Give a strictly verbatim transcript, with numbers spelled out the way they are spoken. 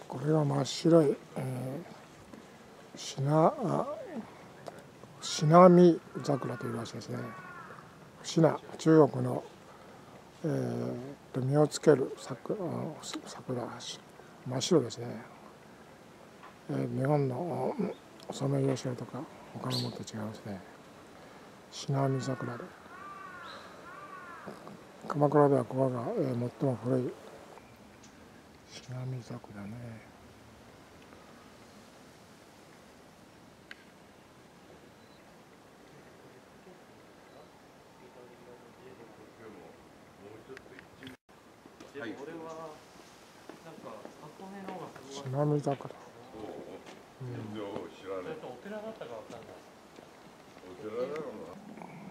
これは真っ白い、えー、シナシナミ桜というらしいですね。シナ、中国の、えー、実をつける桜、桜真っ白ですね。えー、日本のソメイヨシノとか他のものと違いますね。シナミ桜で、鎌倉ではここが、えー、最も古いシナミ桜ね。 はい、俺はなんか箱根の方がすごい。 シナミ桜。 うん、知らない。それとお寺だったかわかんない。お寺だろうな。